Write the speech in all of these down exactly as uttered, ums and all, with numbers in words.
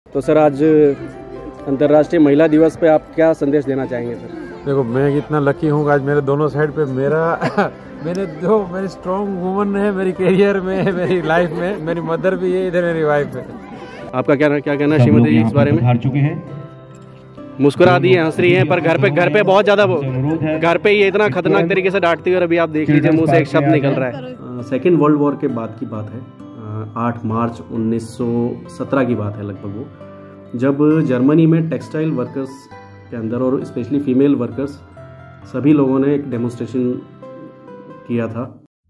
तो सर आज अंतर्राष्ट्रीय महिला दिवस पे आप क्या संदेश देना चाहेंगे सर? देखो, मैं इतना लकी हूँ आज मेरे दोनों साइड पे मेरा मेरे दो मेरी स्ट्रॉन्ग वुमन है, मेरी करियर में, मेरी लाइफ में। मेरी मदर भी है, इधर मेरी वाइफ है। आपका क्या क्या कहना है श्रीमती जी इस बारे में? हार चुके हैं, मुस्कुरा दी है, हंस रही हैं, पर घर पे घर पे बहुत ज्यादा घर पे ये इतना खतरनाक तरीके से डांटती है और अभी आप देख लीजिए मुंह से एक शब्द निकल रहा है। सेकेंड वर्ल्ड वॉर के बाद की बात है, आठ मार्च उन्नीस सौ सत्रह की बात है लगभग, वो जब जर्मनी में टेक्सटाइल वर्कर्स के अंदर और स्पेशली फीमेल वर्कर्स सभी लोगों ने एक डेमोन्स्ट्रेशन किया था।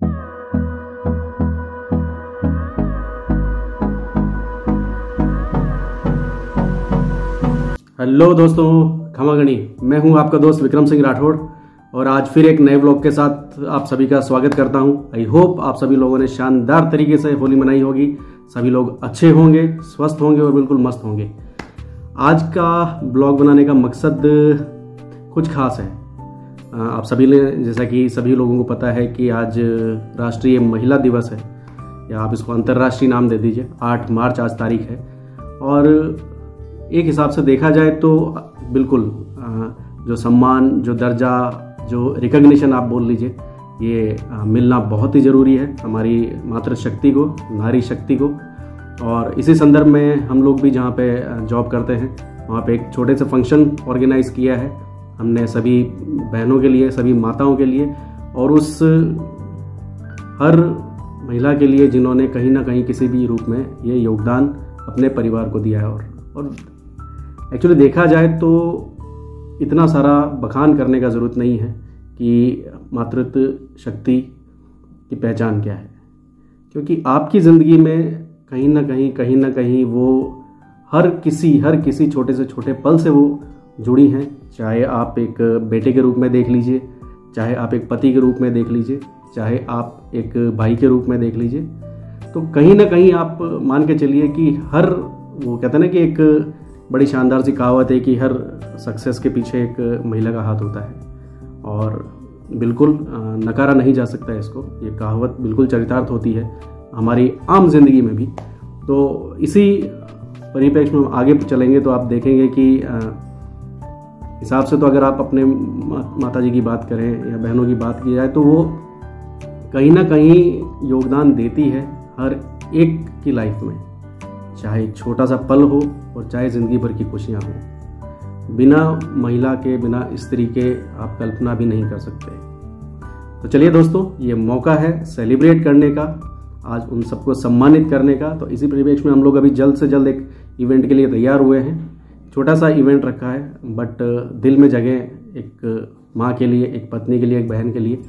हेलो दोस्तों, खमागणी, मैं हूं आपका दोस्त विक्रम सिंह राठौड़ और आज फिर एक नए ब्लॉग के साथ आप सभी का स्वागत करता हूं। आई होप आप सभी लोगों ने शानदार तरीके से होली मनाई होगी, सभी लोग अच्छे होंगे, स्वस्थ होंगे और बिल्कुल मस्त होंगे। आज का ब्लॉग बनाने का मकसद कुछ खास है। आप सभी ने, जैसा कि सभी लोगों को पता है कि आज राष्ट्रीय महिला दिवस है, या आप इसको अंतर्राष्ट्रीय नाम दे दीजिए। आठ मार्च आज तारीख है और एक हिसाब से देखा जाए तो बिल्कुल जो सम्मान, जो दर्जा, जो रिकग्निशन आप बोल लीजिए, ये मिलना बहुत ही ज़रूरी है हमारी मातृशक्ति को, नारी शक्ति को। और इसी संदर्भ में हम लोग भी जहाँ पे जॉब करते हैं वहाँ पे एक छोटे से फंक्शन ऑर्गेनाइज किया है हमने सभी बहनों के लिए, सभी माताओं के लिए, और उस हर महिला के लिए जिन्होंने कहीं ना कहीं किसी भी रूप में ये योगदान अपने परिवार को दिया है। और और एक्चुअली देखा जाए तो इतना सारा बखान करने का ज़रूरत नहीं है कि मातृत्व शक्ति की पहचान क्या है, क्योंकि आपकी ज़िंदगी में कहीं ना कहीं कहीं ना कहीं वो हर किसी हर किसी छोटे से छोटे पल से वो जुड़ी हैं। चाहे आप एक बेटे के रूप में देख लीजिए, चाहे आप एक पति के रूप में देख लीजिए, चाहे आप एक भाई के रूप में देख लीजिए, तो कहीं ना कहीं आप मान के चलिए कि हर, वो कहते हैं ना कि एक बड़ी शानदार सी कहावत है कि हर सक्सेस के पीछे एक महिला का हाथ होता है, और बिल्कुल नकारा नहीं जा सकता है इसको। ये कहावत बिल्कुल चरितार्थ होती है हमारी आम जिंदगी में भी। तो इसी परिप्रेक्ष्य में आगे चलेंगे तो आप देखेंगे कि हिसाब से तो अगर आप अपने माता जी की बात करें या बहनों की बात की जाए तो वो कहीं ना कहीं योगदान देती है हर एक की लाइफ में, चाहे छोटा सा पल हो और चाहे ज़िंदगी भर की खुशियाँ हों। बिना महिला के, बिना स्त्री के आप कल्पना भी नहीं कर सकते। तो चलिए दोस्तों, ये मौका है सेलिब्रेट करने का, आज उन सबको सम्मानित करने का। तो इसी परिवेश में हम लोग अभी जल्द से जल्द एक इवेंट के लिए तैयार हुए हैं। छोटा सा इवेंट रखा है, बट दिल में जगह एक माँ के लिए, एक पत्नी के लिए, एक बहन के लिए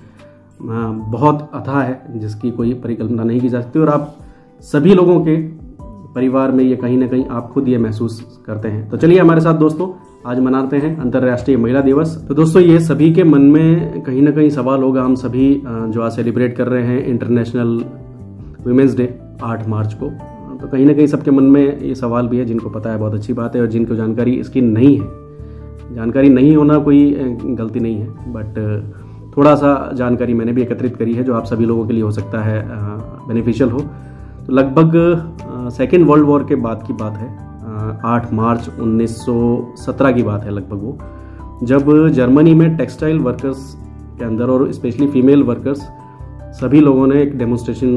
बहुत अथाह है, जिसकी कोई परिकल्पना नहीं की जा सकती। और आप सभी लोगों के परिवार में ये कहीं ना कहीं आप खुद ये महसूस करते हैं। तो चलिए हमारे साथ दोस्तों आज मनाते हैं अंतर्राष्ट्रीय महिला दिवस। तो दोस्तों ये सभी के मन में कहीं ना कहीं सवाल होगा, हम सभी जो आज सेलिब्रेट कर रहे हैं इंटरनेशनल वुमेंस डे आठ मार्च को, तो कहीं ना कहीं सबके मन में ये सवाल भी है। जिनको पता है बहुत अच्छी बात है, और जिनको जानकारी इसकी नहीं है, जानकारी नहीं होना कोई गलती नहीं है, बट थोड़ा सा जानकारी मैंने भी एकत्रित करी है जो आप सभी लोगों के लिए हो सकता है बेनिफिशियल हो। तो लगभग सेकेंड वर्ल्ड वॉर के बाद की बात है, आठ मार्च उन्नीस सौ सत्रह की बात है लगभग, वो जब जर्मनी में टेक्सटाइल वर्कर्स के अंदर और स्पेशली फीमेल वर्कर्स सभी लोगों ने एक डेमोन्स्ट्रेशन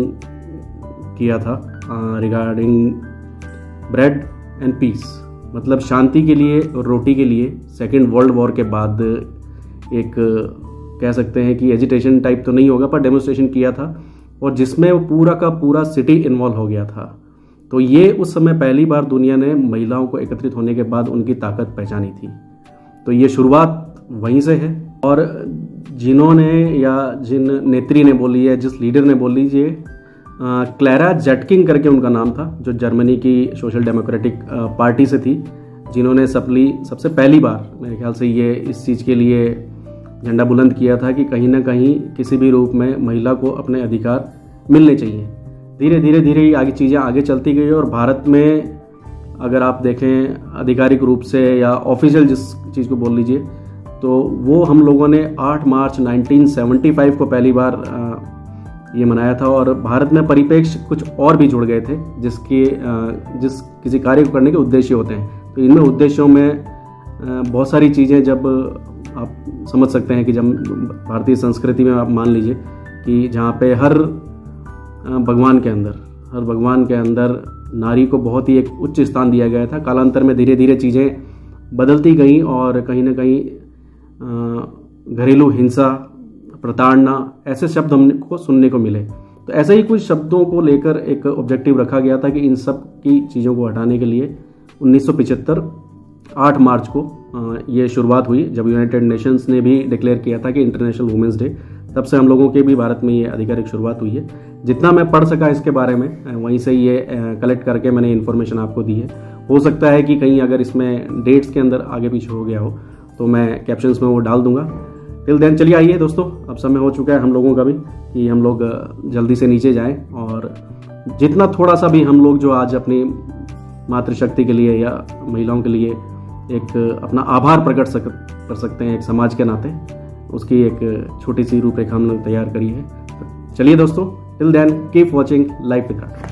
किया था रिगार्डिंग ब्रेड एंड पीस, मतलब शांति के लिए और रोटी के लिए। सेकेंड वर्ल्ड वॉर के बाद एक कह सकते हैं कि एजिटेशन टाइप तो नहीं होगा, पर डेमोन्स्ट्रेशन किया था, और जिसमें वो पूरा का पूरा सिटी इन्वॉल्व हो गया था। तो ये उस समय पहली बार दुनिया ने महिलाओं को एकत्रित होने के बाद उनकी ताकत पहचानी थी। तो ये शुरुआत वहीं से है, और जिन्होंने या जिन नेत्री ने बोली है, जिस लीडर ने बोल लीजिए, क्लैरा जेटकिंग करके उनका नाम था, जो जर्मनी की सोशल डेमोक्रेटिक पार्टी से थी, जिन्होंने सबली सबसे पहली बार मेरे ख्याल से ये इस चीज़ के लिए झंडा बुलंद किया था कि कहीं ना कहीं किसी भी रूप में महिला को अपने अधिकार मिलने चाहिए। धीरे धीरे धीरे आगे चीज़ें आगे चलती गई, और भारत में अगर आप देखें आधिकारिक रूप से या ऑफिशियल जिस चीज़ को बोल लीजिए, तो वो हम लोगों ने आठ मार्च उन्नीस सौ पचहत्तर को पहली बार ये मनाया था। और भारत में परिप्रेक्ष्य कुछ और भी जुड़ गए थे जिसके जिस किसी कार्य को करने के उद्देश्य होते हैं। तो इनमें उद्देश्यों में बहुत सारी चीज़ें जब आप समझ सकते हैं कि जब भारतीय संस्कृति में आप मान लीजिए कि जहाँ पे हर भगवान के अंदर हर भगवान के अंदर नारी को बहुत ही एक उच्च स्थान दिया गया था। कालांतर में धीरे धीरे चीज़ें बदलती गईं और कहीं ना कहीं घरेलू हिंसा, प्रताड़ना, ऐसे शब्द हमको सुनने को मिले। तो ऐसे ही कुछ शब्दों को लेकर एक ऑब्जेक्टिव रखा गया था कि इन सब की चीज़ों को हटाने के लिए उन्नीस सौ पचहत्तर आठ मार्च को ये शुरुआत हुई, जब यूनाइटेड नेशंस ने भी डिक्लेयर किया था कि इंटरनेशनल वुमेंस डे। तब से हम लोगों के भी भारत में ये आधिकारिक शुरुआत हुई है। जितना मैं पढ़ सका इसके बारे में वहीं से ये कलेक्ट करके मैंने इन्फॉर्मेशन आपको दी है। हो सकता है कि कहीं अगर इसमें डेट्स के अंदर आगे पीछे हो गया हो तो मैं कैप्शंस में वो डाल दूंगा। टिल देन चलिए आइए दोस्तों, अब समय हो चुका है हम लोगों का भी कि हम लोग जल्दी से नीचे जाएं और जितना थोड़ा सा भी हम लोग जो आज अपनी मातृशक्ति के लिए या महिलाओं के लिए एक अपना आभार प्रकट सक, कर सकते हैं एक समाज के नाते, उसकी एक छोटी सी रूपरेखा हमने तैयार करी है। तो चलिए दोस्तों, till then keep watching life with Rathore.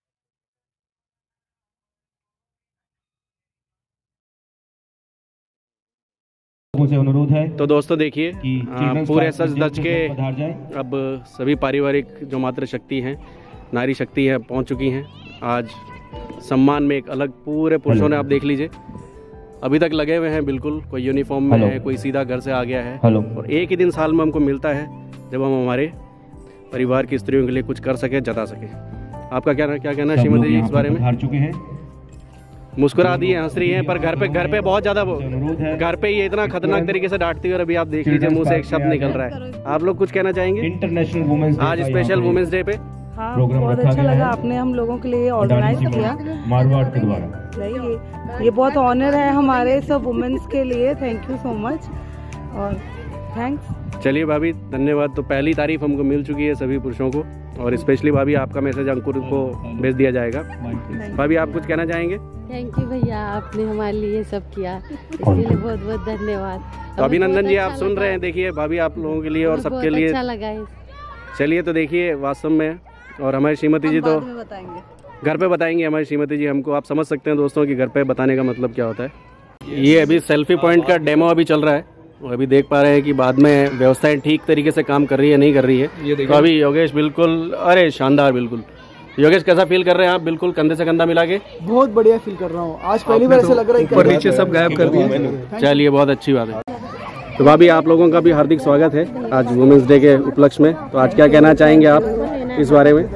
से अनुरोध है तो दोस्तों देखिए पूरे सज धज के अब सभी पारिवारिक जो मातृशक्ति हैं, नारी शक्ति है, पहुंच चुकी हैं। आज सम्मान में एक अलग पूरे पुरुषों ने, आप देख लीजिए अभी तक लगे हुए हैं बिल्कुल, कोई यूनिफॉर्म में है, कोई सीधा घर से आ गया है। और एक ही दिन साल में हमको मिलता है जब हम हमारे परिवार की स्त्रियों के लिए कुछ कर सके, जता सके। आपका क्या क्या कहना है श्रीमती जी इस बारे में? हार चुके हैं, मुस्कुरा दी है, हंस रही हैं, पर घर पे घर पे बहुत ज्यादा घर पे ये इतना खतरनाक तरीके से डांटती है और अभी आप देख लीजिए मुंह से एक शब्द निकल रहा है। आप लोग कुछ कहना चाहेंगे इंटरनेशनल वुमेन्स आज स्पेशल वुमेन्स डे पे? हाँ, बहुत अच्छा लगा, आपने हम लोगों के लिए ऑर्गेनाइज किया मारवाड़ के द्वारा। नहीं, ये ये बहुत ऑनर है हमारे सब वुमेन्स के लिए। थैंक यू सो मच और थैंक्स। चलिए भाभी, धन्यवाद। तो पहली तारीफ हमको मिल चुकी है सभी पुरुषों को, और स्पेशली भाभी आपका मैसेज अंकुर को भेज दिया जाएगा। भाभी आप कुछ कहना चाहेंगे? थैंक यू भैया, आपने हमारे लिए सब किया, इसके लिए बहुत बहुत धन्यवाद। तो अभिनंदन जी, आप सुन रहे हैं, देखिए भाभी आप लोगों के लिए और सबके लिए अच्छा लगा। चलिए तो देखिए वास्तव में, और हमारी श्रीमती जी तो बताएंगे, घर पे बताएंगे हमारी श्रीमती जी हमको। आप समझ सकते हैं दोस्तों कि घर पे बताने का मतलब क्या होता है। ये अभी सेल्फी पॉइंट का डेमो अभी चल रहा है और अभी देख पा रहे हैं कि बाद में व्यवस्थाएं ठीक तरीके से काम कर रही है नहीं कर रही है। तो अभी योगेश बिल्कुल, अरे शानदार, बिल्कुल। योगेश कैसा फील कर रहे हैं आप? बिल्कुल कंधे से कंधा मिला के। बहुत बढ़िया फील कर रहा हूँ आज, पहली बार ऐसा लग रहा है ऊपर नीचे सब गायब कर दिया। चलिए बहुत अच्छी बात है। तो भाभी आप लोगों का भी हार्दिक स्वागत है आज वुमेन्स डे के उपलक्ष्य में। तो आज क्या कहना चाहेंगे आप इस बारे में?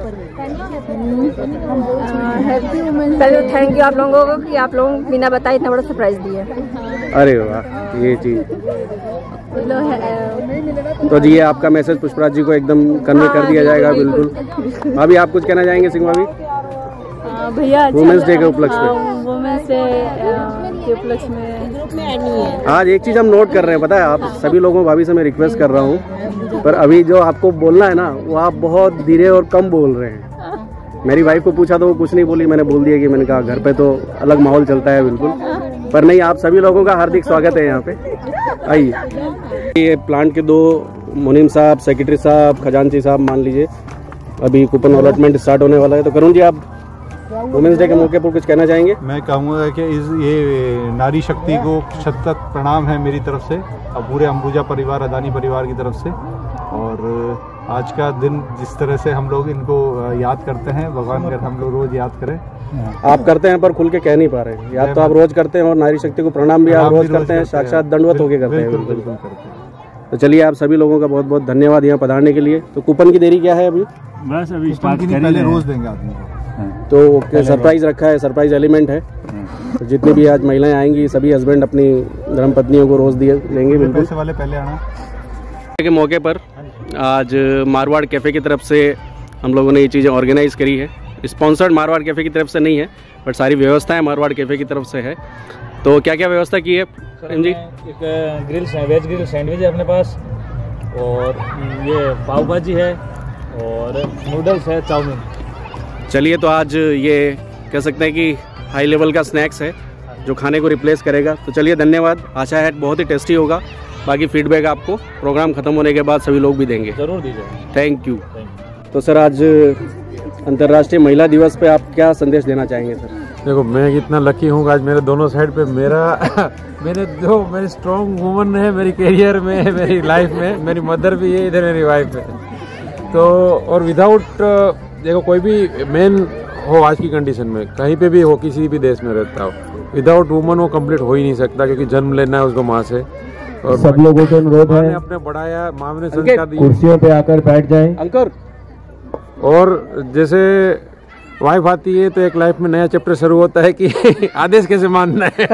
पहले थैंक यू आप लोगों को कि आप लोगों बिना बताए इतना बड़ा सरप्राइज दिया। अरे वाह, ये चीज तो जी, ये आपका मैसेज पुष्पराज जी को एकदम कन्वे कर दिया जाएगा बिल्कुल। अभी आप कुछ कहना चाहेंगे सिंह भाभी भैया वुमेन्स डे के उपलक्ष्य में? वुमेन्स डे के उपलक्ष्य में आज एक चीज हम नोट कर रहे हैं, पता है आप सभी लोगों, भाभी से मैं रिक्वेस्ट कर रहा हूँ, पर अभी जो आपको बोलना है ना वो आप बहुत धीरे और कम बोल रहे हैं। मेरी वाइफ को पूछा तो वो कुछ नहीं बोली, मैंने बोल दिया कि मैंने कहा घर पे तो अलग माहौल चलता है बिल्कुल। पर नहीं, आप सभी लोगों का हार्दिक स्वागत है यहाँ पे, आइए। ये प्लांट के दो मुनीम साहब, सेक्रेटरी साहब, खजांची साहब मान लीजिए, अभी कूपन अलॉटमेंट स्टार्ट होने वाला है। तो करुण जी आप वुमेन्स डे के मौके पर कुछ कहना चाहेंगे? मैं कहूँगा कि इस ये नारी शक्ति को शत शत प्रणाम है मेरी तरफ से और पूरे अंबुजा परिवार, अदानी परिवार की तरफ से। और आज का दिन जिस तरह से हम लोग इनको याद करते हैं, भगवान कर हम लोग रोज याद करें। आप करते हैं पर खुल के कह नहीं पा रहे, याद तो आप रोज करते हैं और नारी शक्ति को प्रणाम भी आप रोज करते हैं, साक्षात दंडवत होके करते हैं। बिल्कुल करते हैं। तो चलिए आप सभी लोगों का बहुत बहुत धन्यवाद यहाँ पधारने के लिए। तो कूपन की देरी क्या है अभी? बस अभी पहले रोज देंगे आदमी को। तो सरप्राइज रखा है, सरप्राइज एलिमेंट है। तो जितनी भी आज महिलाएं आएंगी सभी हस्बैंड अपनी धर्मपत्नियों को रोज दिए लेंगे बिल्कुल। पैसे वाले पहले आना। के मौके पर आज मारवाड़ कैफ़े की तरफ से हम लोगों ने ये चीज़ें ऑर्गेनाइज करी है। स्पॉन्सर्ड मारवाड़ कैफ़े की तरफ से नहीं है, बट सारी व्यवस्थाएं मारवाड़ कैफ़े की तरफ से है। तो क्या क्या व्यवस्था की है जी? एक ग्रिल वेज ग्रिल सैंडविच है अपने पास, और ये पाव भाजी है, और नूडल्स है, चाउमीन। चलिए तो आज ये कह सकते हैं कि हाई लेवल का स्नैक्स है जो खाने को रिप्लेस करेगा। तो चलिए धन्यवाद, आशा है बहुत ही टेस्टी होगा। बाकी फीडबैक आपको प्रोग्राम खत्म होने के बाद सभी लोग भी देंगे। जरूर दीजिए। Thank you. तो सर आज अंतर्राष्ट्रीय महिला दिवस पे आप क्या संदेश देना चाहेंगे सर? देखो मैं इतना लकी हूँ आज मेरे दोनों साइड पे मेरा मेरे जो मेरी स्ट्रॉन्ग वुमन है मेरी करियर में, मेरी लाइफ में, मेरी मदर भी है, इधर मेरी वाइफ है। तो और विदाउट देखो कोई भी मैन हो आज की कंडीशन में कहीं पे भी हो, किसी भी देश में रहता हो, विदाउट वुमन वो कंप्लीट हो ही नहीं सकता, क्योंकि जन्म लेना है उसको माँ से। और सब लोगों को अनुरोध है अपने बढ़ाया, माँ ने संस्कार दिए, कुर्सियों पे आकर बैठ जाएं। अंकुर, और जैसे वाइफ आती है तो एक लाइफ में नया चैप्टर शुरू होता है कि आदेश कैसे मानना है।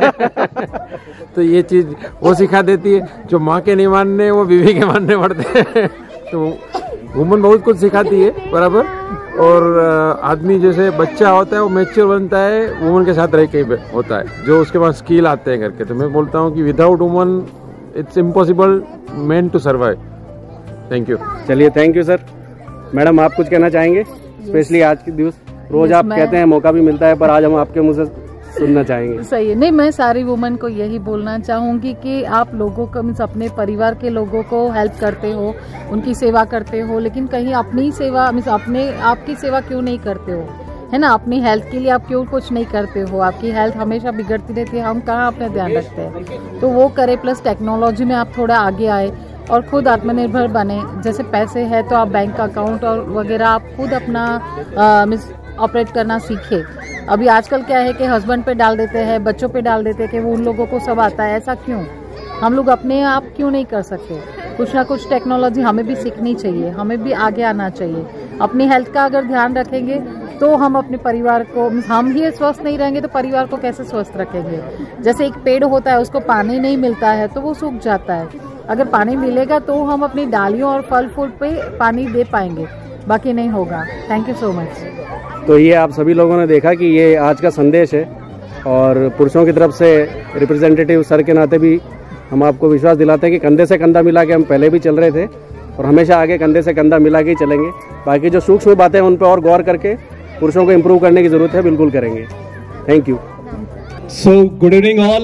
तो ये चीज़ वो सिखा देती है, जो माँ के नहीं मानने वो बीवी के मानने पड़ते हैं। तो वुमन बहुत कुछ सिखाती है बराबर। और आदमी जैसे बच्चा होता है वो मैच्योर बनता है वुमन के साथ रह के होता है, जो उसके पास स्किल आते हैं करके। तो मैं बोलता हूँ कि without woman it's impossible man to survive. Thank you. चलिए थैंक यू सर। मैडम आप कुछ कहना चाहेंगे स्पेशली आज के दिवस? रोज आप कहते हैं मौका भी मिलता है, पर आज हम आपके मुंह से सुनना चाहेंगे। सही है। नहीं, मैं सारी वुमेन को यही बोलना चाहूंगी कि आप लोगों को मीन्स अपने परिवार के लोगों को हेल्प करते हो, उनकी सेवा करते हो, लेकिन कहीं अपनी सेवा मीन्स अपने आपकी सेवा क्यों नहीं करते हो, है ना? अपनी हेल्थ के लिए आप क्यों कुछ नहीं करते हो? आपकी हेल्थ हमेशा बिगड़ती रहती है, हम कहाँ अपना ध्यान रखते हैं? तो वो करे। प्लस टेक्नोलॉजी में आप थोड़ा आगे आए और खुद आत्मनिर्भर बने। जैसे पैसे है तो आप बैंक अकाउंट और वगैरह आप खुद अपना मीन्स ऑपरेट करना सीखे। अभी आजकल क्या है कि हस्बैंड पे डाल देते हैं, बच्चों पे डाल देते हैं कि वो उन लोगों को सब आता है। ऐसा क्यों? हम लोग अपने आप क्यों नहीं कर सकते? कुछ ना कुछ टेक्नोलॉजी हमें भी सीखनी चाहिए, हमें भी आगे आना चाहिए। अपनी हेल्थ का अगर ध्यान रखेंगे तो हम अपने परिवार को, हम ही स्वस्थ नहीं रहेंगे तो परिवार को कैसे स्वस्थ रखेंगे? जैसे एक पेड़ होता है, उसको पानी नहीं मिलता है तो वो सूख जाता है। अगर पानी मिलेगा तो हम अपनी डालियों और फल फूल पे पानी दे पाएंगे, बाकी नहीं होगा। Thank you so much. तो ये आप सभी लोगों ने देखा कि ये आज का संदेश है, और पुरुषों की तरफ से रिप्रेजेंटेटिव सर के नाते भी हम आपको विश्वास दिलाते हैं कि कंधे से कंधा मिला के हम पहले भी चल रहे थे और हमेशा आगे कंधे से कंधा मिला के ही चलेंगे। बाकी जो सूक्ष्म बातें हैं उन पर और गौर करके पुरुषों को इम्प्रूव करने की जरूरत है, बिल्कुल करेंगे। Thank you. So good evening all.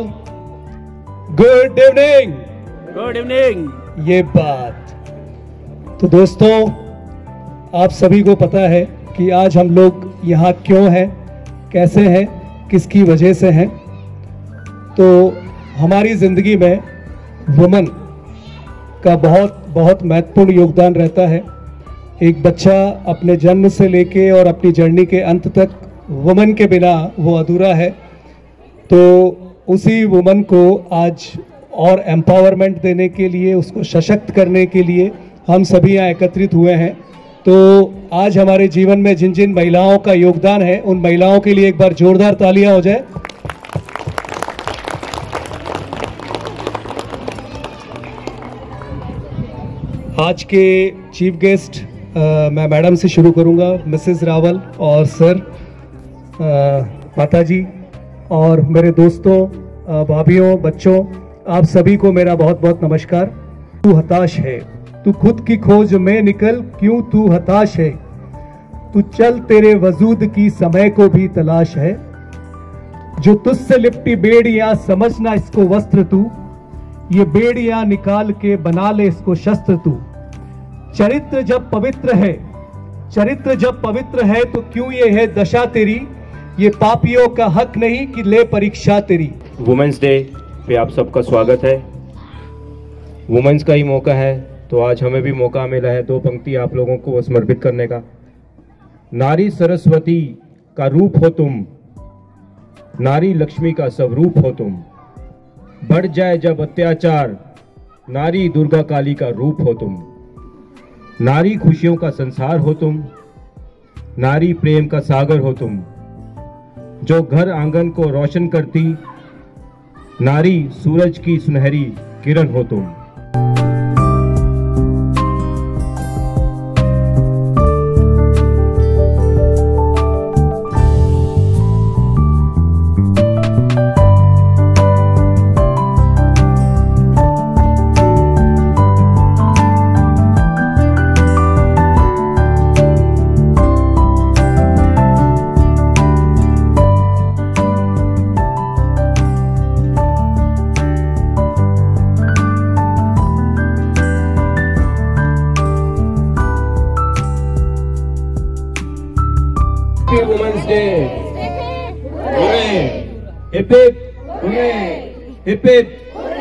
Good evening. Good evening. ये बात तो दोस्तों आप सभी को पता है कि आज हम लोग यहाँ क्यों हैं, कैसे हैं, किसकी वजह से हैं। तो हमारी ज़िंदगी में वुमन का बहुत बहुत महत्वपूर्ण योगदान रहता है। एक बच्चा अपने जन्म से लेके और अपनी जर्नी के अंत तक वुमन के बिना वो अधूरा है। तो उसी वुमन को आज और एम्पावरमेंट देने के लिए, उसको सशक्त करने के लिए हम सभी यहाँ एकत्रित हुए हैं। तो आज हमारे जीवन में जिन जिन महिलाओं का योगदान है उन महिलाओं के लिए एक बार जोरदार तालियां हो जाए। आज के चीफ गेस्ट आ, मैं मैडम से शुरू करूंगा, मिसेस रावल और सर, माता जी और मेरे दोस्तों, भाभीियों, बच्चों, आप सभी को मेरा बहुत बहुत नमस्कार। तू हताश है, तू खुद की खोज में निकल, क्यों तू हताश है, तू चल तेरे वजूद की समय को भी तलाश है। जो तुझसे लिपटी बेड़ियां समझना इसको वस्त्र तू, ये बेड़ियां निकाल के बना ले इसको शस्त्र तू। चरित्र जब पवित्र है, चरित्र जब पवित्र है तो क्यों ये है दशा तेरी, ये पापियों का हक नहीं कि ले परीक्षा तेरी। वुमेन्स डे पे आप सबका स्वागत है। वुमेन्स का ही मौका है तो आज हमें भी मौका मिला है दो पंक्ति आप लोगों को समर्पित करने का। नारी सरस्वती का रूप हो तुम, नारी लक्ष्मी का स्वरूप हो तुम। बढ़ जाए जब अत्याचार, नारी दुर्गा काली का रूप हो तुम। नारी खुशियों का संसार हो तुम, नारी प्रेम का सागर हो तुम। जो घर आंगन को रोशन करती, नारी सूरज की सुनहरी किरण हो तुम। Hip hip hurray, hip hip.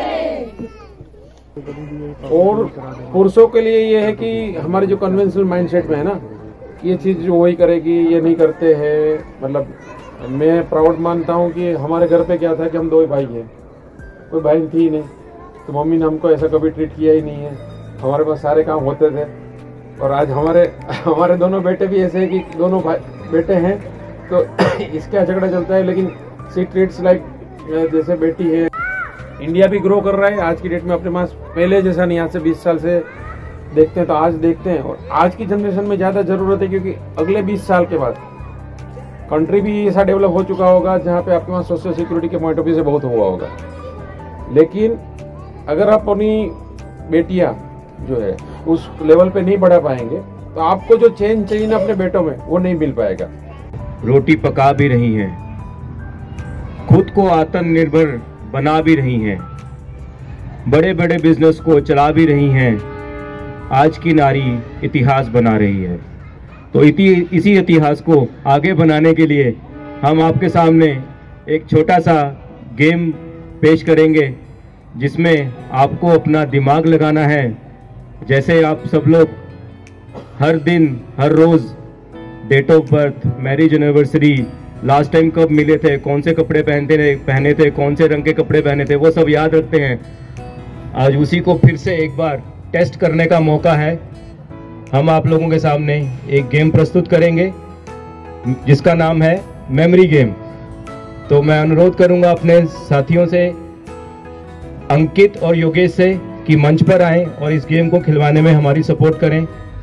और पुरुषों के लिए ये है कि हमारे जो कन्वेंशनल माइंडसेट में है ना, ये चीज जो वही करेगी, ये नहीं करते हैं। मतलब मैं प्राउड मानता हूँ कि हमारे घर पे क्या था कि हम दो ही भाई हैं, कोई बहन थी ही नहीं, तो मम्मी ने हमको ऐसा कभी ट्रीट किया ही नहीं है। हमारे पास सारे काम होते थे। और आज हमारे हमारे दोनों बेटे भी ऐसे हैं कि दोनों भाई बेटे हैं, तो इसका झगड़ा चलता है, लेकिन सी ट्रीट्स लाइक जैसे बेटी है। इंडिया भी ग्रो कर रहा है आज की डेट में अपने पास, पहले जैसा नहीं। आज से बीस साल से देखते हैं तो आज देखते हैं, और आज की जनरेशन में ज़्यादा ज़रूरत है, क्योंकि अगले बीस साल के बाद कंट्री भी ऐसा डेवलप हो चुका होगा जहाँ पे आपके पास सोशल सिक्योरिटी के पॉइंट ऑफ व्यू से बहुत हुआ होगा। लेकिन अगर आप अपनी बेटियां जो है उस लेवल पे नहीं बढ़ा पाएंगे, तो आपको जो चेंज चाहिए ना अपने बेटों में, वो नहीं मिल पाएगा। रोटी पका भी रही हैं, खुद को आत्मनिर्भर बना भी रही हैं, बड़े बड़े बिजनेस को चला भी रही हैं। आज की नारी इतिहास बना रही है। तो इति, इसी इतिहास को आगे बनाने के लिए हम आपके सामने एक छोटा सा गेम पेश करेंगे, जिसमें आपको अपना दिमाग लगाना है। जैसे आप सब लोग हर दिन हर रोज़ date of birth, marriage anniversary, last time कब मिले थे, कौन से कपड़े पहनते थे पहने थे कौन से रंग के कपड़े पहने थे, वो सब याद रखते हैं। आज उसी को फिर से एक बार टेस्ट करने का मौका है। हम आप लोगों के सामने एक गेम प्रस्तुत करेंगे जिसका नाम है मेमोरी गेम। तो मैं अनुरोध करूंगा अपने साथियों से, अंकित और योगेश से, कि मंच पर आएं और इस गेम को खिलवाने में हमारी सपोर्ट करें।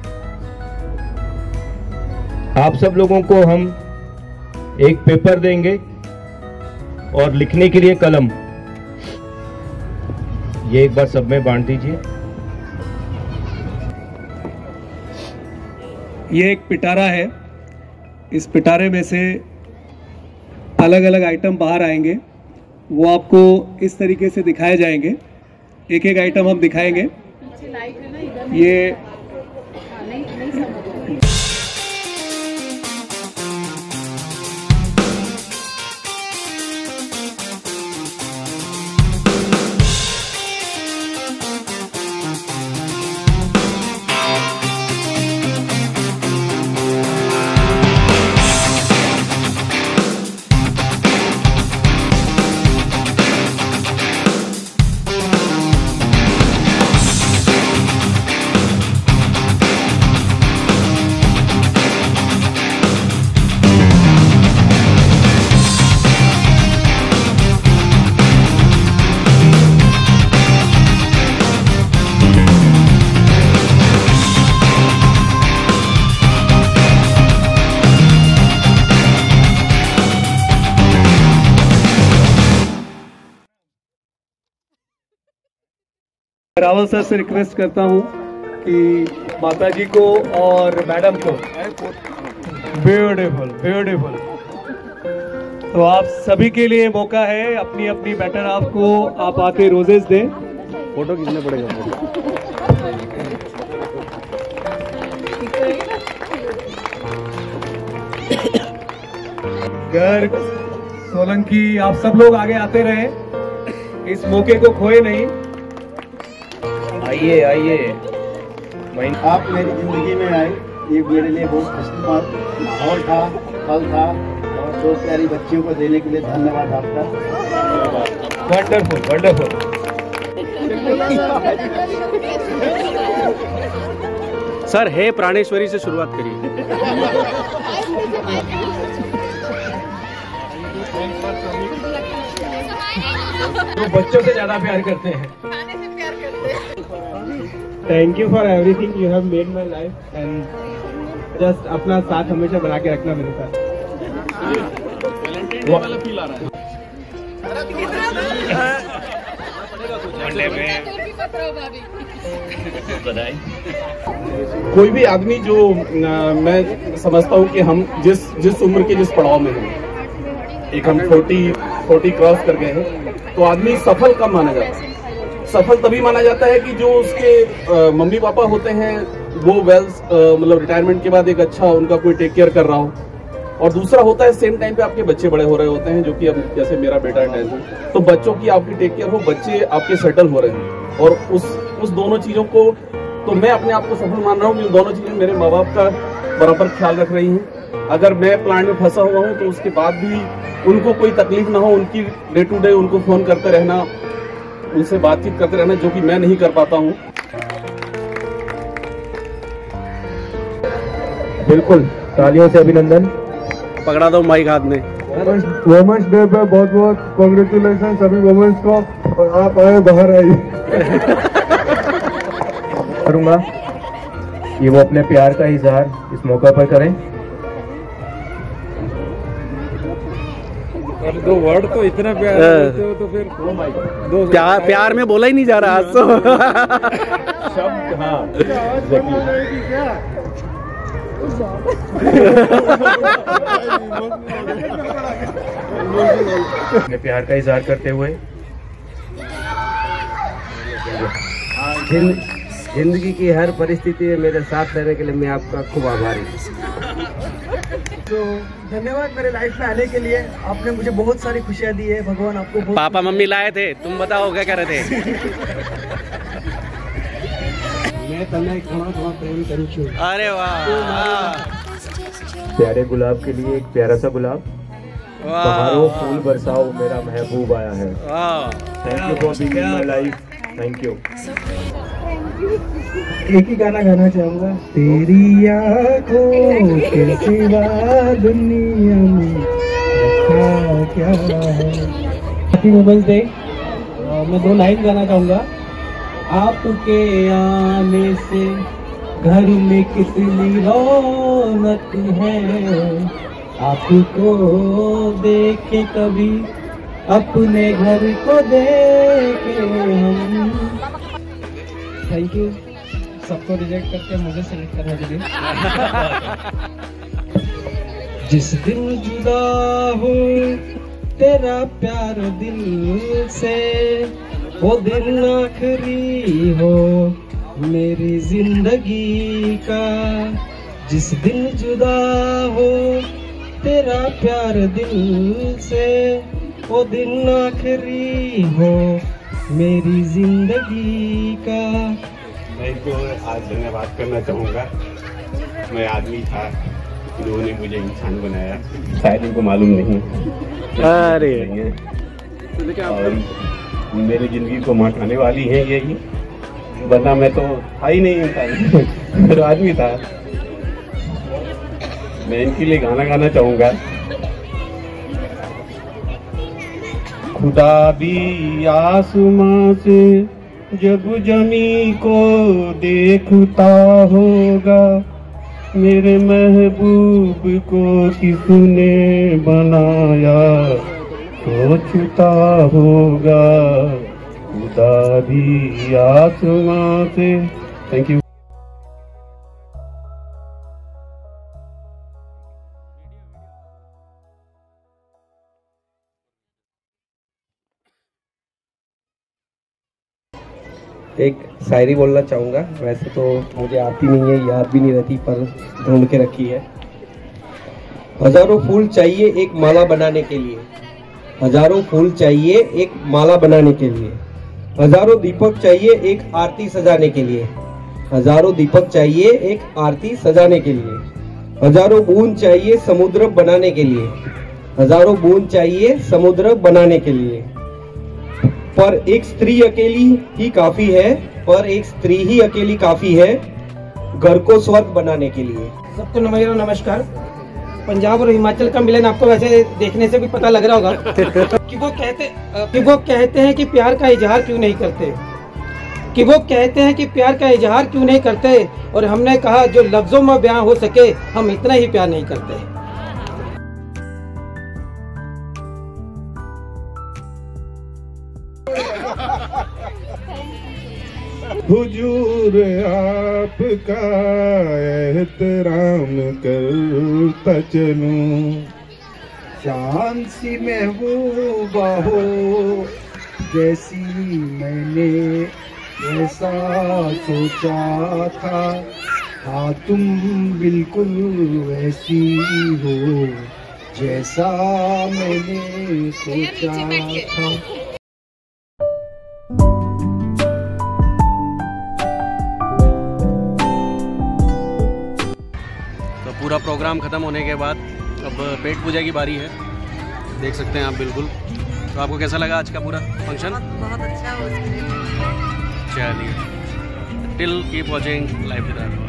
आप सब लोगों को हम एक पेपर देंगे और लिखने के लिए कलम। ये एक बार सब में बांट दीजिए। ये एक पिटारा है। इस पिटारे में से अलग अलग आइटम बाहर आएंगे, वो आपको इस तरीके से दिखाए जाएंगे। एक एक आइटम हम दिखाएंगे। ये रावल सर से रिक्वेस्ट करता हूं कि माता जी को और मैडम को, ब्यूटीफुल ब्यूटीफुल, तो आप सभी के लिए मौका है। अपनी अपनी बेटर हाफ को आप आके रोजेस दें। फोटो खींचना पड़ेगा। गर्ग, सोलंकी, आप सब लोग आगे आते रहे, इस मौके को खोए नहीं। आइए आइए। आप मेरी जिंदगी में आए, ये मेरे लिए बहुत खुशनुमा माहौल था, फल था, और दो प्यारी बच्चियों को देने के लिए धन्यवाद आपका। Wonderful wonderful. सर, हे प्राणेश्वरी से शुरुआत करिए। तो बच्चों से ज्यादा प्यार करते हैं। Thank you for everything you have made my life, and just अपना साथ हमेशा बना के रखना मेरे साथ। कोई भी आदमी जो आ, मैं समझता हूँ कि हम जिस जिस उम्र के जिस पड़ाव में हैं, एक हम फोर्टी फोर्टी क्रॉस कर गए हैं, तो आदमी सफल कब माना जाता है? सफल तभी माना जाता है कि जो उसके आ, मम्मी पापा होते हैं वो वेल्स मतलब रिटायरमेंट के बाद एक अच्छा उनका कोई टेक केयर कर रहा हो, और दूसरा होता है सेम टाइम पे आपके बच्चे बड़े हो रहे होते हैं, जो कि अब जैसे मेरा बेटा टेंथ है, तो बच्चों की आपकी टेक केयर हो, बच्चे आपके सेटल हो रहे हैं, और उस उस दोनों चीज़ों को तो मैं अपने आप को सफल मान रहा हूँ कि दोनों चीज़ें मेरे माँ बाप का बराबर ख्याल रख रही हैं। अगर मैं प्लांट में फंसा हुआ हूँ तो उसके बाद भी उनको कोई तकलीफ ना हो, उनकी डे टू डे उनको फ़ोन करते रहना, उनसे बातचीत करते रहना, जो कि मैं नहीं कर पाता हूँ। बिल्कुल, तालियों से अभिनंदन। पकड़ा दो माइक हाथ में। वुमेन्स डे पे बहुत बहुत कांग्रेचुलेशन सभी वुमेन्स को, और आप आए बाहर आइए। करूंगा कि वो अपने प्यार का इजहार इस मौका पर करें। और दो वर्ड तो इतना प्यार बोलते हो तो फिर दो प्यार प्यार में बोला ही नहीं जा रहा आज तो। शब्द, हाँ अपने प्यार का इजहार करते हुए जिंदगी की हर परिस्थिति में मेरे साथ रहने के लिए मैं आपका खूब आभारी हूँ। तो धन्यवाद मेरे लाइफ में आने के लिए, आपने मुझे बहुत सारी खुशियाँ दी है, भगवान आपको बहुत। पापा मम्मी लाए थे, तुम बताओ क्या कर रहे थे? मैं तने घणो घणो प्रेम करूँ छू। अरे वाह, प्यारे गुलाब के लिए एक प्यारा सा गुलाब। बहारों फूल बरसाओ, मेरा महबूब आया है। Thank you for being in my life, thank you. एक ही गाना गाना चाहूंगा, तेरी आँखों के सिवा दुनिया में रखा क्या है। Happy women's day. मैं दो लाइन गाना चाहूंगा। आपके आने से घर में कितनी रौनक है, आपको देखे कभी अपने घर को देखे हम। थैंक यू सबको रिजेक्ट करके मुझे सेलेक्ट करने के लिए। जिस दिन जुदा हो तेरा प्यार दिल से, वो दिन आखिरी हो मेरी जिंदगी का। जिस दिन जुदा हो तेरा प्यार दिल से, वो दिन आखिरी हो मेरी जिंदगी का। मैं इनको आज धन्यवाद करना चाहूँगा। मैं आदमी था, इन्होंने मुझे इंसान बनाया, शायद इनको मालूम नहीं। अरे और मेरी जिंदगी को मकाने वाली है यही, वरना मैं तो था ही नहीं इंसान, मैं तो आदमी था। मैं इनके लिए गाना गाना चाहूँगा। खुदा भी आसमां से जब जमी को देखता होगा, मेरे महबूब को किसने बनाया सोचता होगा। खुदा भी आसमां से। Thank you. एक शायरी बोलना चाहूँगा। वैसे तो मुझे आती नहीं है, याद भी नहीं रहती, पर ढूंढ के रखी है। हजारों फूल चाहिए एक माला बनाने के लिए, हजारों फूल चाहिए एक माला बनाने के लिए, हजारों दीपक चाहिए एक आरती सजाने के लिए, हजारों दीपक चाहिए एक आरती सजाने के लिए, हजारों बूंद चाहिए समुद्र बनाने के लिए, हजारों बूंद चाहिए समुद्र बनाने के लिए। पर एक स्त्री अकेली ही काफी है, पर एक स्त्री ही अकेली काफी है घर को स्वर्ग बनाने के लिए। सबको मेरा नमस्कार। पंजाब और हिमाचल का मिलन आपको वैसे देखने से भी पता लग रहा होगा कि वो कहते कि वो कहते हैं कि प्यार का इजहार क्यों नहीं करते कि वो कहते हैं कि प्यार का इजहार क्यों नहीं करते और हमने कहा जो लफ्जों में बयां हो सके हम इतना ही प्यार नहीं करते। हुजूर आपका एहतराम करता चलूं, शान सी महबूबा हो जैसी मैंने ऐसा सोचा था, हाँ तुम बिल्कुल वैसी हो जैसा मैंने सोचा था। तो पूरा प्रोग्राम ख़त्म होने के बाद अब पेट पूजा की बारी है, देख सकते हैं आप बिल्कुल। तो आपको कैसा लगा आज का पूरा फंक्शन? बहुत अच्छा हो। चलिए, till keep watching live with Rathore.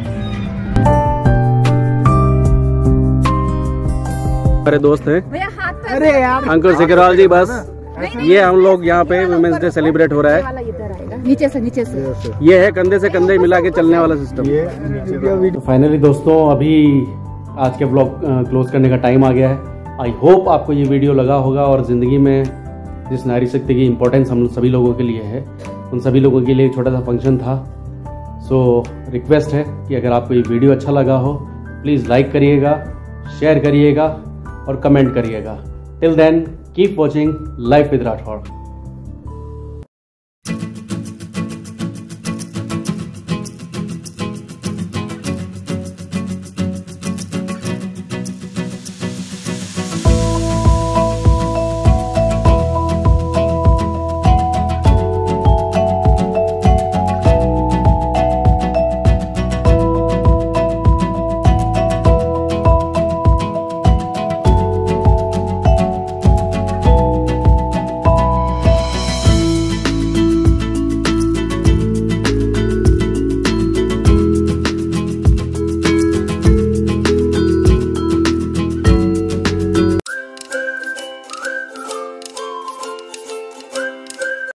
हमारे दोस्त हैं अरे यार अंकुर सिकरवाल जी, बस ये हम लोग यहाँ पे वुमेन्स डे सेलिब्रेट हो रहा है। नीचे से नीचे से ये है कंधे से कंधे मिला के चलने वाला सिस्टम। तो फाइनली दोस्तों, अभी आज के ब्लॉग क्लोज करने का टाइम आ गया है। आई होप आपको ये वीडियो लगा होगा और ज़िंदगी में जिस नारी शक्ति की इम्पोर्टेंस हम सभी लोगों के लिए है, उन सभी लोगों के लिए एक छोटा सा फंक्शन था। सो रिक्वेस्ट है कि अगर आपको ये वीडियो अच्छा लगा हो, प्लीज़ लाइक करिएगा, शेयर करिएगा और कमेंट करिएगा। Till then keep watching live with Rathore.